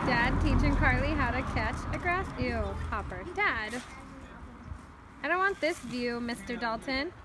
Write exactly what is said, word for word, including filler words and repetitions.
Dad teaching Carly how to catch a grass. Ew, hopper. Dad, I don't want this view, Mister Dalton.